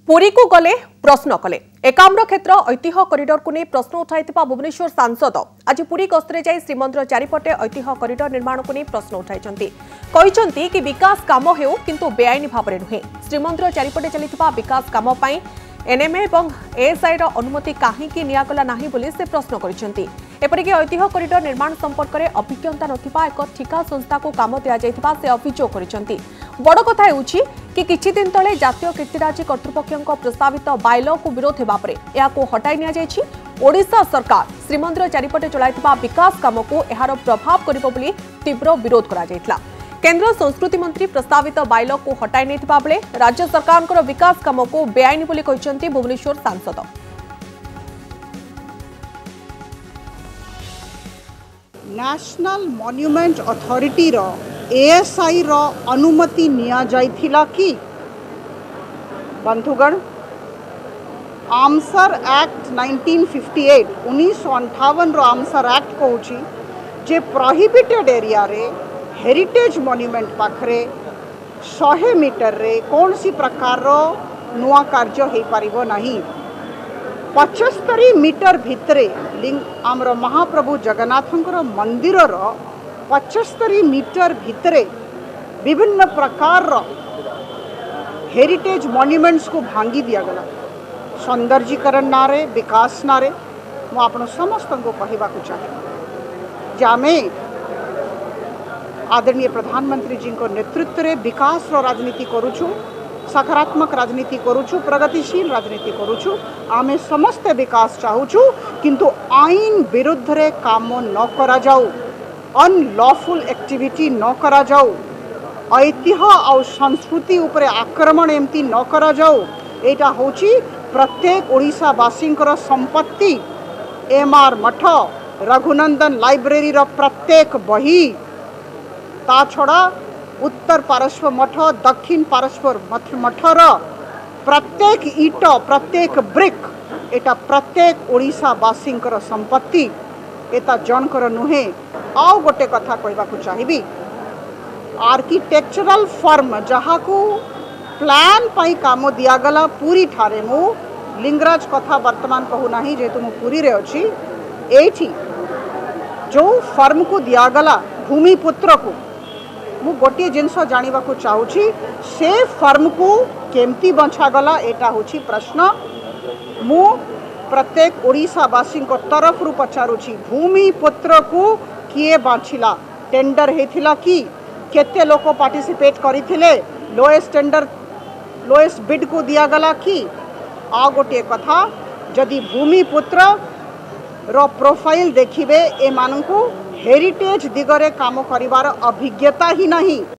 पुरी को गले प्रश्न कले एकाम्र क्षेत्र ऐतिह्य कॉरिडोर को नहीं प्रश्न उठाई भुवनेश्वर सांसद आज पुरी गस्तर जाई श्रीमंदिर चारिपटे ऐतिह्य कॉरिडोर निर्माण को नहीं प्रश्न उठाई कि विकास काम हो किंतु बेआईन भाव में नुहे श्रीमंदिर चारिपटे चलता विकास काम एनएमए और एएसआई अनुमति कहीं निगला ना से प्रश्न कर एपरिक ऐतिह्य कॉरिडोर निर्माण संपर्क में अभिज्ञता नथिबा एक ठिका संस्था को काम दि जाइथिबा से अभियोग कर बड़ कथा होउछि कि किछि दिन तले जातीय कीर्तिराजी कर्तृपक्षों प्रस्तावित बायलॉ को विरोध हेबा परे याको हटाई निया जाइछि। ओडिशा सरकार श्रीमंदिर चारिपटे चलाइथिबा विकास काम को एहार प्रभाव करिबो बोली तीव्र विरोध करा जाइतला। केंद्र संस्कृति मंत्री प्रस्तावित बायलॉ को हटाई नेथिबा बेले राज्य सरकार विकास काम को बेआईन बोली कहिसंती भुवनेश्वर सांसद। नेशनल मॉन्यूमेंट अथॉरिटी रो एएसआई रो अनुमति निया जाइथिला कि बंधुगण आमसर एक्ट 1958 रो आमसर एक्ट कहूची जे प्रोहिबिटेड एरिया रे हेरिटेज मॉन्यूमेंट पाखरे 100 मीटर रे कौन सी प्रकार रो नुआ कार्य हे पारिबो नहीं। 75 मीटर भितरे आमर महाप्रभु जगन्नाथंकर मंदिर 75 मीटर भितरे विभिन्न प्रकार हेरिटेज मॉन्यूमेंट्स को भांगी दिया गला सौंदर्यीकरण नारे विकास नारे मु आपण समस्त को कहवा चाहे जे आमे आदरणीय प्रधानमंत्री जी को नेतृत्व रे विकास रो राजनीति करूछु सकारात्मक राजनीति करूछु प्रगतिशील राजनीति करूछु आमे समस्त विकास चाहूछु किंतु आईन विरुद्ध रे काम न करा जाऊ अनलॉफुल एक्टिविटी न करा जाऊ ऐतिह्य और संस्कृति उपरे आक्रमण एमती न करा जाऊ एटा होची प्रत्येक ओडिशावासी संपत्ति एमआर मठ रघुनंदन लाइब्रेरी रो प्रत्येक बही ता छड़ा उत्तर पार्श्व मठ दक्षिण पार्श्व मठर प्रत्येक ईट प्रत्येक ब्रिक एटा प्रत्येक ओडिशावासी संपत्ति एता जनकर नुहे। आउ गोटे कथा कहवा चाहिए आर्किटेक्चरल फर्म जहाँ को प्लान पाई काम दिगला पूरी ठारे मु लिंगराज कथा वर्तमान कहूना जेहेतु मु पूरी रे अच्छी एठी जो फर्म को दिगला भूमिपुत्र को मु गोटे जिनस जानिबा को चाहूची से फर्म को केमती बंछागला एटा होची प्रश्न मु प्रत्येक ओडिशावासी तरफ रु पचारुची भूमिपुत्र को किए बाछिला टेंडर हेथिला कि केते लोक पार्टिसिपेट करिथिले लोएस्ट बिड को दिया गला कि आ गोटे कथा जदि भूमिपुत्र रो प्रोफाइल देखिबे ए मानकु हेरिटेज दिगरे काम करिवार अभिज्ञता ही नहीं।